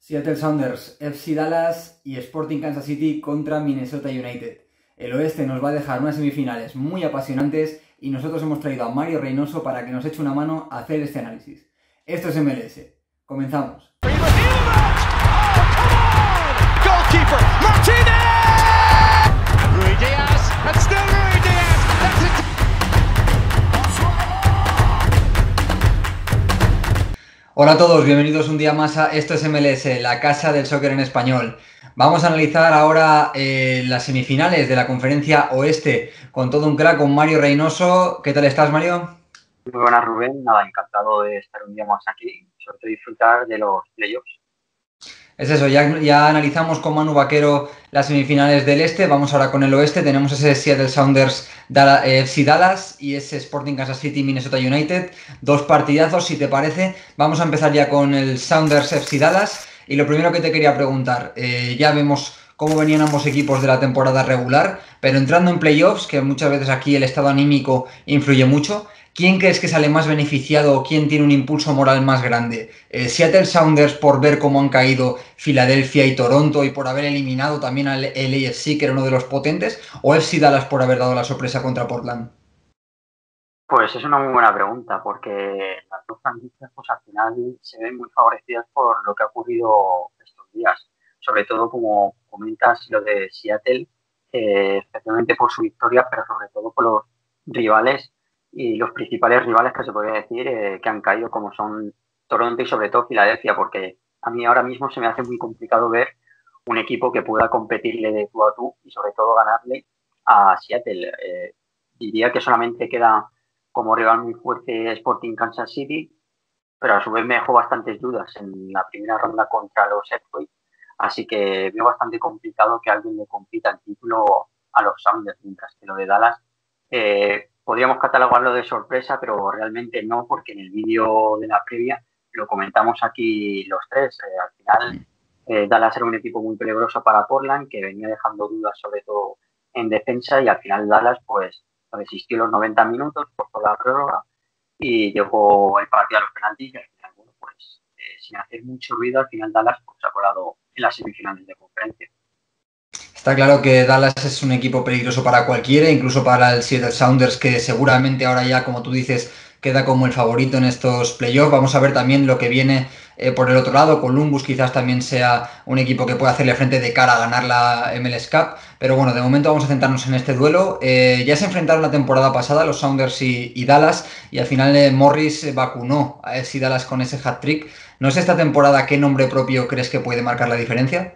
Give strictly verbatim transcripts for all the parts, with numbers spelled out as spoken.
Seattle Sounders, F C Dallas y Sporting Kansas City contra Minnesota United. El oeste nos va a dejar unas semifinales muy apasionantes y nosotros hemos traído a Mario Reynoso para que nos eche una mano a hacer este análisis. Esto es M L S. Comenzamos. Hola a todos, bienvenidos un día más a Esto es M L S, la casa del soccer en español. Vamos a analizar ahora eh, las semifinales de la conferencia oeste con todo un crack, con Mario Reynoso. ¿Qué tal estás, Mario? Muy buenas, Rubén. Nada, encantado de estar un día más aquí, sobre todo disfrutar de los playoffs. Es eso, ya, ya analizamos con Manu Vaquero las semifinales del este, vamos ahora con el oeste. Tenemos ese Seattle Sounders Dallas, eh, F C Dallas y ese Sporting Kansas City Minnesota United, dos partidazos si te parece. Vamos a empezar ya con el Sounders F C Dallas y lo primero que te quería preguntar, eh, ya vemos cómo venían ambos equipos de la temporada regular, pero entrando en playoffs, que muchas veces aquí el estado anímico influye mucho, ¿quién crees que sale más beneficiado o quién tiene un impulso moral más grande? Eh, ¿Seattle Sounders por ver cómo han caído Filadelfia y Toronto y por haber eliminado también al L A F C, que era uno de los potentes? ¿O F C Dallas por haber dado la sorpresa contra Portland? Pues es una muy buena pregunta, porque las dos franquicias pues al final se ven muy favorecidas por lo que ha ocurrido estos días. Sobre todo, como comentas, lo de Seattle, eh, especialmente por su victoria, pero sobre todo por los rivales y los principales rivales que se podría decir eh, que han caído, como son Toronto y sobre todo Filadelfia, porque a mí ahora mismo se me hace muy complicado ver un equipo que pueda competirle de tú a tú y sobre todo ganarle a Seattle. Eh, diría que solamente queda como rival muy fuerte Sporting Kansas City, pero a su vez me dejó bastantes dudas en la primera ronda contra los Earthquakes, así que veo bastante complicado que alguien le compita el título a los Sounders, mientras que lo de Dallas eh, podríamos catalogarlo de sorpresa, pero realmente no, porque en el vídeo de la previa lo comentamos aquí los tres. Eh, al final eh, Dallas era un equipo muy peligroso para Portland, que venía dejando dudas sobre todo en defensa, y al final Dallas pues resistió los noventa minutos por toda la prórroga y llegó el partido a los penaltis y al final, bueno, pues eh, sin hacer mucho ruido, al final Dallas pues, se ha colado en las semifinales de conferencia. Está claro que Dallas es un equipo peligroso para cualquiera, incluso para el Seattle Sounders, que seguramente ahora ya, como tú dices, queda como el favorito en estos playoffs. Vamos a ver también lo que viene eh, por el otro lado. Columbus quizás también sea un equipo que pueda hacerle frente de cara a ganar la M L S Cup. Pero bueno, de momento vamos a centrarnos en este duelo. Eh, ya se enfrentaron la temporada pasada los Sounders y, y Dallas, y al final eh, Morris vacunó a F C Dallas con ese hat-trick. No sé esta temporada qué nombre propio crees que puede marcar la diferencia.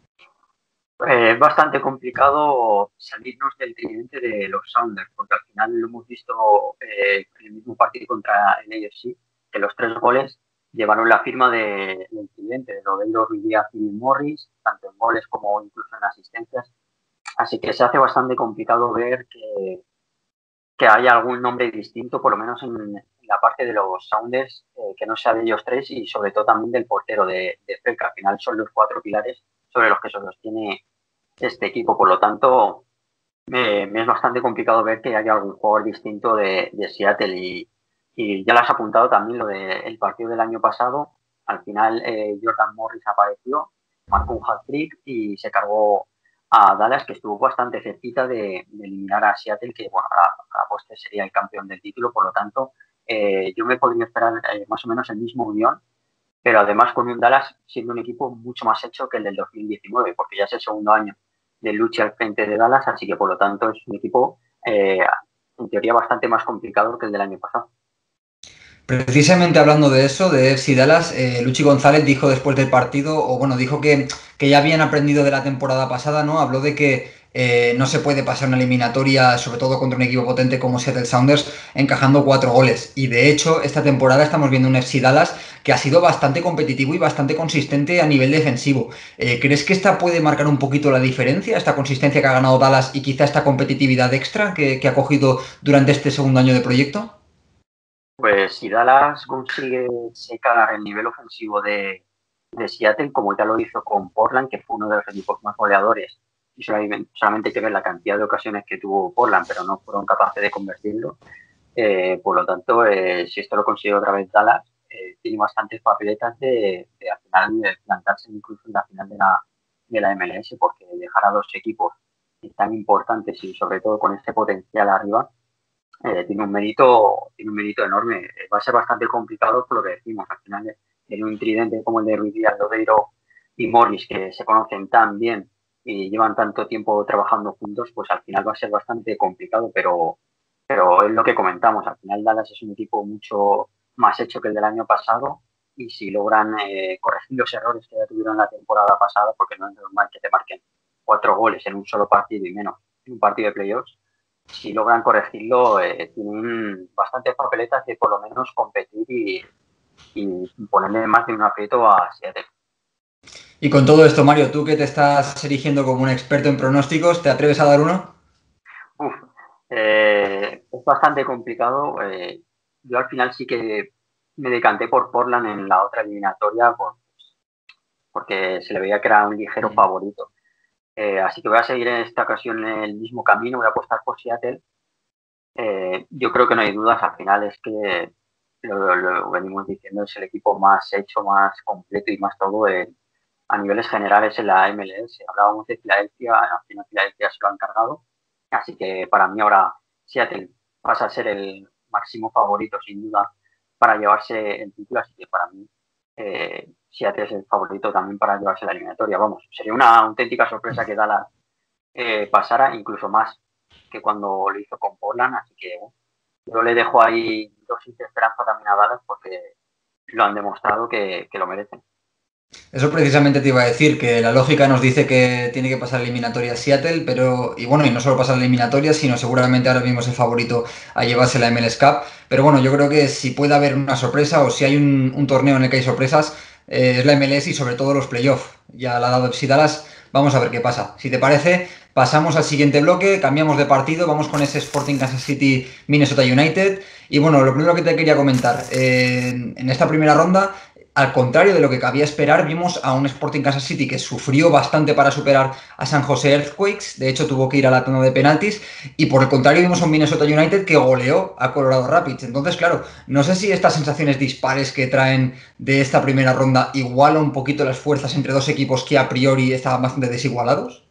Eh, es bastante complicado salirnos del tridente de los Sounders, porque al final lo hemos visto eh, en el mismo partido contra el A F C, que los tres goles llevaron la firma de, del tridente, de Lodeiro, Ruiz Díaz y Morris, tanto en goles como incluso en asistencias. Así que se hace bastante complicado ver que, que haya algún nombre distinto, por lo menos en, en la parte de los Sounders, eh, que no sea de ellos tres y sobre todo también del portero de, de Fred, que al final son los cuatro pilares sobre los que se sostiene este equipo. Por lo tanto, me, me es bastante complicado ver que haya algún jugador distinto de, de Seattle y, y ya lo has apuntado también lo del partido del año pasado. Al final, eh, Jordan Morris apareció, marcó un hat-trick y se cargó a Dallas, que estuvo bastante cerquita de, de eliminar a Seattle, que bueno, a, a postre sería el campeón del título. Por lo tanto, eh, yo me podría esperar eh, más o menos el mismo guión, pero además con un Dallas siendo un equipo mucho más hecho que el del dos mil diecinueve, porque ya es el segundo año de lucha al frente de Dallas, así que por lo tanto es un equipo eh, en teoría bastante más complicado que el del año pasado. Precisamente hablando de eso, de F C Dallas, eh, Luchi González dijo después del partido, o bueno, dijo que, que ya habían aprendido de la temporada pasada, ¿no? Habló de que eh, no se puede pasar una eliminatoria, sobre todo contra un equipo potente como Seattle Sounders, encajando cuatro goles. Y de hecho, esta temporada estamos viendo un F C Dallas que ha sido bastante competitivo y bastante consistente a nivel defensivo. Eh, ¿Crees que esta puede marcar un poquito la diferencia, esta consistencia que ha ganado Dallas y quizá esta competitividad extra que, que ha cogido durante este segundo año de proyecto? Pues si Dallas consigue secar el nivel ofensivo de, de Seattle, como ya lo hizo con Portland, que fue uno de los equipos más goleadores, y solamente, solamente hay que ver la cantidad de ocasiones que tuvo Portland, pero no fueron capaces de convertirlo. Eh, por lo tanto, eh, si esto lo consigue otra vez Dallas, eh, tiene bastantes papeletas de, de al final de plantarse incluso en la final de la, de la M L S, porque dejar a dos equipos tan importantes y sobre todo con este potencial arriba, eh, tiene un mérito, tiene un mérito enorme. Eh, va a ser bastante complicado por lo que decimos. Al final, eh, en un tridente como el de Ruiz Díaz, Lodeiro y Morris, que se conocen tan bien y llevan tanto tiempo trabajando juntos, pues al final va a ser bastante complicado, pero, pero es lo que comentamos. Al final Dallas es un equipo mucho más hecho que el del año pasado y si logran eh, corregir los errores que ya tuvieron la temporada pasada, porque no es normal que te marquen cuatro goles en un solo partido y menos en un partido de playoffs, si logran corregirlo, eh, tienen bastantes papeletas de por lo menos competir y, y ponerle más de un aprieto a Seattle. Y con todo esto, Mario, tú que te estás erigiendo como un experto en pronósticos, ¿te atreves a dar uno? Uf, eh, es bastante complicado. Eh, yo al final sí que me decanté por Portland en la otra eliminatoria por, porque se le veía que era un ligero Mm. favorito. Eh, así que voy a seguir en esta ocasión en el mismo camino, voy a apostar por Seattle. Eh, yo creo que no hay dudas, al final es que lo, lo venimos diciendo, es el equipo más hecho, más completo y más todo eh, a niveles generales en la M L S. Hablábamos de Filadelfia, al final Filadelfia se lo han cargado, así que para mí ahora Seattle pasa a ser el máximo favorito sin duda para llevarse el título, así que para mí eh, Seattle es el favorito también para llevarse la eliminatoria. Vamos, sería una auténtica sorpresa que Dallas eh, pasara incluso más que cuando lo hizo con Portland, así que bueno, yo le dejo ahí dosis de esperanza también a Dallas porque lo han demostrado que, que lo merecen. Eso precisamente te iba a decir, que la lógica nos dice que tiene que pasar la eliminatoria Seattle, pero, y bueno, y no solo pasar la eliminatoria, sino seguramente ahora mismo es el favorito a llevarse la M L S Cup. Pero bueno, yo creo que si puede haber una sorpresa o si hay un, un torneo en el que hay sorpresas, eh, es la M L S y sobre todo los playoffs. Ya la ha dado F C Dallas, vamos a ver qué pasa. Si te parece, pasamos al siguiente bloque, cambiamos de partido, vamos con ese Sporting Kansas City Minnesota United. Y bueno, lo primero que te quería comentar, eh, en esta primera ronda al contrario de lo que cabía esperar, vimos a un Sporting Kansas City que sufrió bastante para superar a San José Earthquakes, de hecho tuvo que ir a la tanda de penaltis, y por el contrario vimos a un Minnesota United que goleó a Colorado Rapids. Entonces, claro, no sé si estas sensaciones dispares que traen de esta primera ronda igualan un poquito las fuerzas entre dos equipos que a priori estaban bastante desigualados.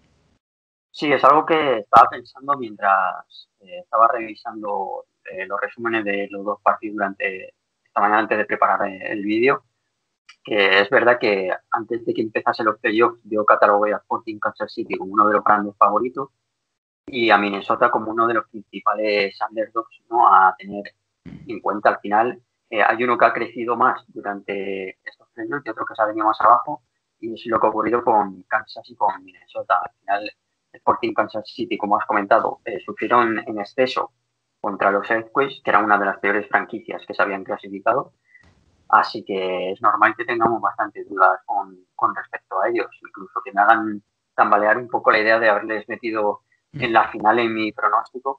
Sí, es algo que estaba pensando mientras eh, estaba revisando eh, los resúmenes de los dos partidos durante esta mañana antes de preparar eh, el vídeo, que es verdad que antes de que empezase los playoffs yo catalogué a Sporting Kansas City como uno de los grandes favoritos y a Minnesota como uno de los principales underdogs, ¿no?, a tener en cuenta. Al final eh, hay uno que ha crecido más durante estos playoffs y otro que se ha venido más abajo, y es lo que ha ocurrido con Kansas y con Minnesota. Al final Sporting Kansas City, como has comentado, eh, sufrieron en exceso contra los Earthquakes, que era una de las peores franquicias que se habían clasificado, así que es normal que tengamos bastantes dudas con, con respecto a ellos, incluso que me hagan tambalear un poco la idea de haberles metido en la final en mi pronóstico.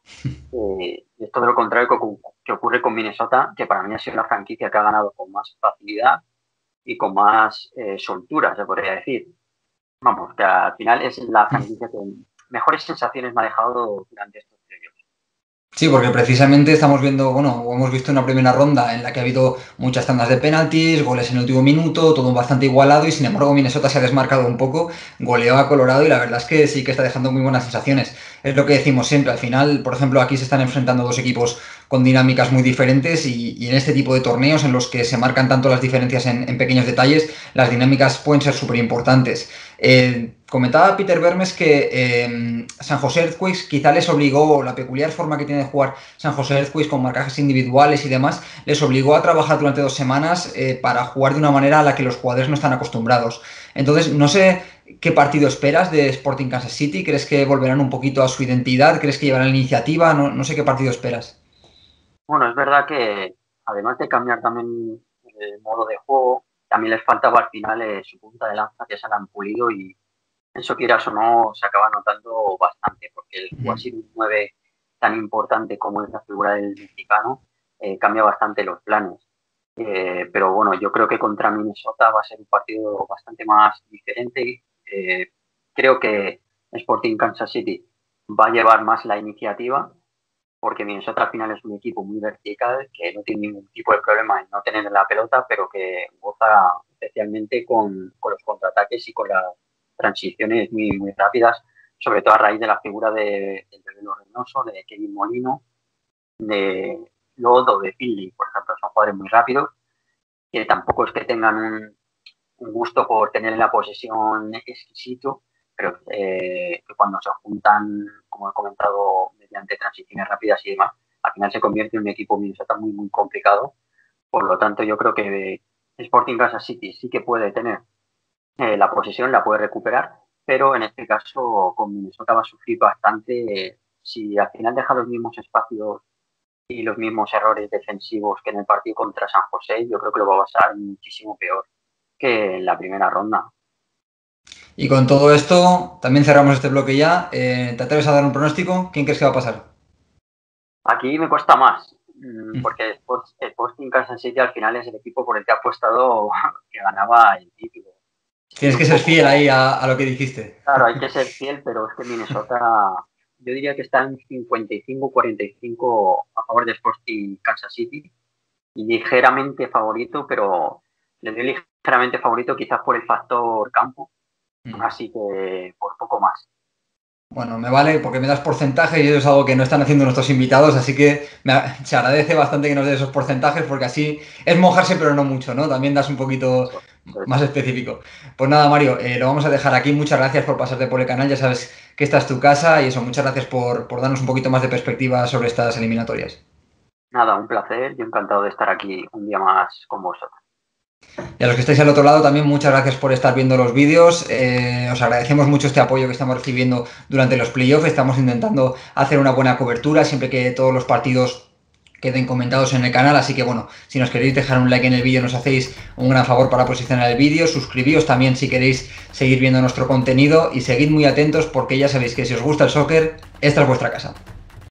Eh, es todo lo contrario que, que ocurre con Minnesota, que para mí ha sido la franquicia que ha ganado con más facilidad y con más eh, soltura, se podría decir. Vamos, que al final es la franquicia que mejores sensaciones me ha dejado durante estos playoffs. Sí, porque precisamente estamos viendo, bueno, hemos visto una primera ronda en la que ha habido muchas tandas de penaltis, goles en el último minuto, todo bastante igualado y sin embargo Minnesota se ha desmarcado un poco, goleó a Colorado y la verdad es que sí que está dejando muy buenas sensaciones. Es lo que decimos siempre, al final, por ejemplo, aquí se están enfrentando dos equipos con dinámicas muy diferentes y, y en este tipo de torneos en los que se marcan tanto las diferencias en, en pequeños detalles, las dinámicas pueden ser súper importantes. Eh, comentaba Peter Vermes que eh, San José Earthquakes quizá les obligó, la peculiar forma que tiene de jugar San José Earthquakes con marcajes individuales y demás, les obligó a trabajar durante dos semanas eh, para jugar de una manera a la que los jugadores no están acostumbrados. Entonces, no sé qué partido esperas de Sporting Kansas City, ¿crees que volverán un poquito a su identidad? ¿Crees que llevarán la iniciativa? No, no sé qué partido esperas. Bueno, es verdad que además de cambiar también el modo de juego, también les faltaba al final eh, su punta de lanza, que se la han pulido, y eso, quieras o no, se acaba notando bastante, porque el jugar sin un nueve tan importante como es la figura del mexicano eh, cambia bastante los planes. Eh, pero bueno, yo creo que contra Minnesota va a ser un partido bastante más diferente. Eh, creo que Sporting Kansas City va a llevar más la iniciativa, porque Minnesota al final es un equipo muy vertical, que no tiene ningún tipo de problema en no tener la pelota, pero que goza especialmente con, con los contraataques y con las transiciones muy, muy rápidas, sobre todo a raíz de la figura de, de Bebelo Reynoso, de Kevin Molino, de Lodo, de Finley, por ejemplo. Son jugadores muy rápidos, que tampoco es que tengan un, un gusto por tener la posesión exquisito, pero eh, que cuando se juntan, como he comentado, mediante transiciones rápidas y demás, al final se convierte en un equipo Minnesota muy, muy complicado. Por lo tanto, yo creo que Sporting Kansas City sí que puede tener eh, la posesión, la puede recuperar, pero en este caso con Minnesota va a sufrir bastante eh, si al final deja los mismos espacios y los mismos errores defensivos que en el partido contra San José. Yo creo que lo va a pasar muchísimo peor que en la primera ronda. Y con todo esto, también cerramos este bloque ya. Eh, ¿Te atreves a dar un pronóstico? ¿Quién crees que va a pasar? Aquí me cuesta más, porque el Sporting Kansas City al final es el equipo por el que ha apostado que ganaba el título. Tienes que ser fiel ahí a, a lo que dijiste. Claro, hay que ser fiel, pero es que Minnesota, yo diría que está en cincuenta y cinco cuarenta y cinco a favor de Sporting Kansas City, y ligeramente favorito, pero le doy ligeramente favorito quizás por el factor campo, mm. así que por poco más. Bueno, me vale porque me das porcentajes y eso es algo que no están haciendo nuestros invitados, así que me, se agradece bastante que nos des esos porcentajes porque así es mojarse pero no mucho, ¿no? También das un poquito más específico. Pues nada, Mario, eh, lo vamos a dejar aquí. Muchas gracias por pasarte por el canal, ya sabes que esta es tu casa y eso, muchas gracias por, por darnos un poquito más de perspectiva sobre estas eliminatorias. Nada, un placer, yo encantado de estar aquí un día más con vosotros. Y a los que estáis al otro lado también muchas gracias por estar viendo los vídeos, eh, os agradecemos mucho este apoyo que estamos recibiendo durante los playoffs, estamos intentando hacer una buena cobertura siempre que todos los partidos queden comentados en el canal, así que bueno, si nos queréis dejar un like en el vídeo nos hacéis un gran favor para posicionar el vídeo, suscribíos también si queréis seguir viendo nuestro contenido y seguid muy atentos porque ya sabéis que si os gusta el soccer, esta es vuestra casa.